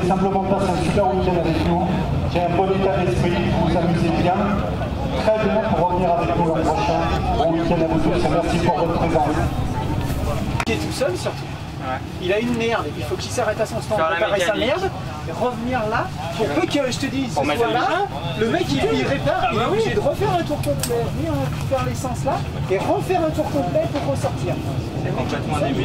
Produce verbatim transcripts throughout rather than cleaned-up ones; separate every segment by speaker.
Speaker 1: simplement passé un super week-end avec nous, j'ai un bon état d'esprit, vous vous amusez bien, très bien pour revenir avec nous l'an prochain. Bon week-end à vous tous et merci pour votre présence.
Speaker 2: Il est tout seul surtout. Ouais. Il a une merde, il faut qu'il s'arrête à son stand, réparer sa merde, et revenir là, pour peu que je te dise, ce soit là, le mec il, il répare, il est obligé de refaire un tour complet, venir faire l'essence là, et refaire un tour complet pour ressortir.
Speaker 3: C'est complètement débile.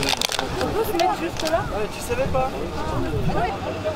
Speaker 3: On peut se mettre juste là?
Speaker 2: Ouais, tu savais pas?
Speaker 3: Ouais.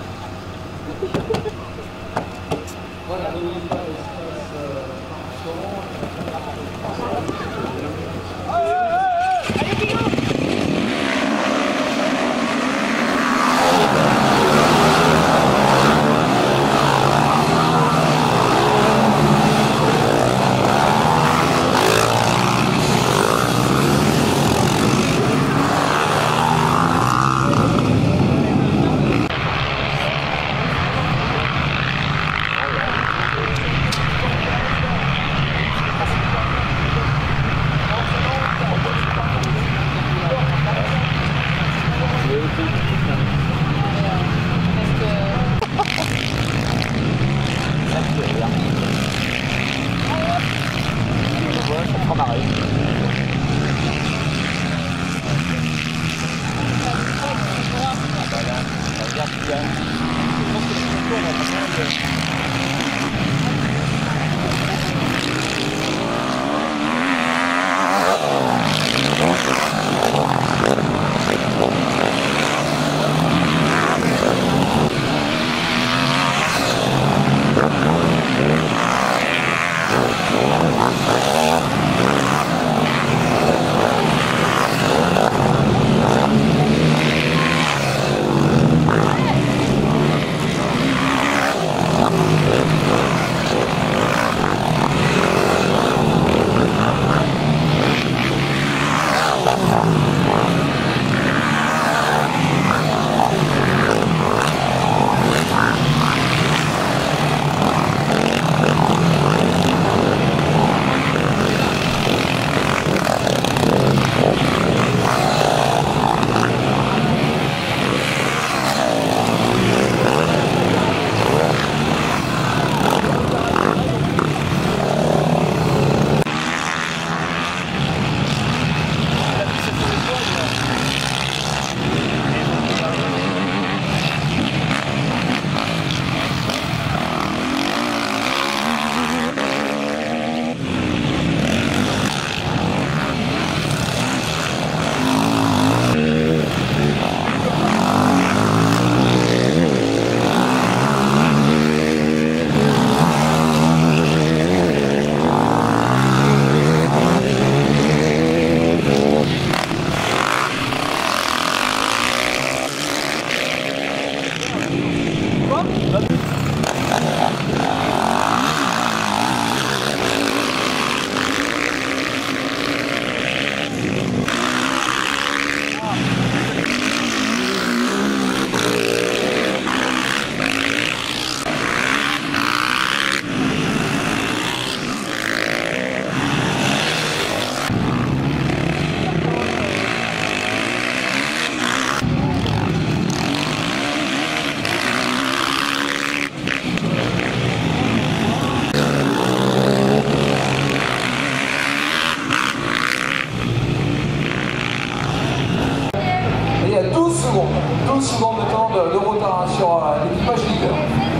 Speaker 4: douze secondes de temps de, de retard sur euh, l'équipage leader.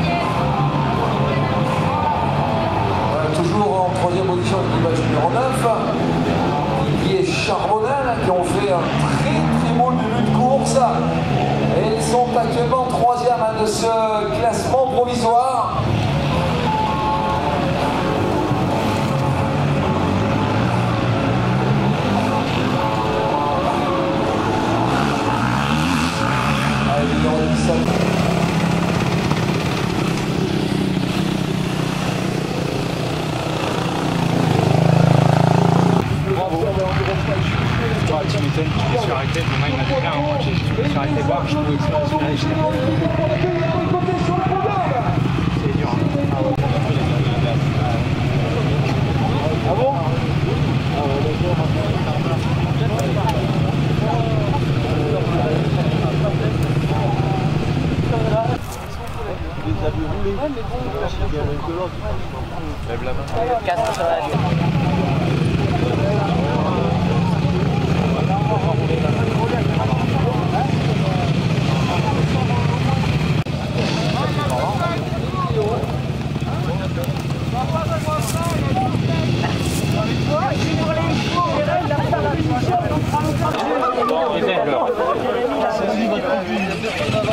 Speaker 4: Euh, toujours en troisième position l'équipage numéro neuf, qui est Charbonnel, qui ont fait un très très beau début de course. Et ils sont actuellement troisième de ce classement provisoire.
Speaker 2: Tu m'étonnes, je me suis arrêté, mon main il m'a fait là, moi je me suis arrêté voir, je pouvais pas se faire acheter. C'est dur. Ah bon? Ah ouais, d'accord. Les habits roulés. Ouais, mais bon, lève la main. Casse sur la gueule.
Speaker 5: Sur les chevaux, là, il a pas la de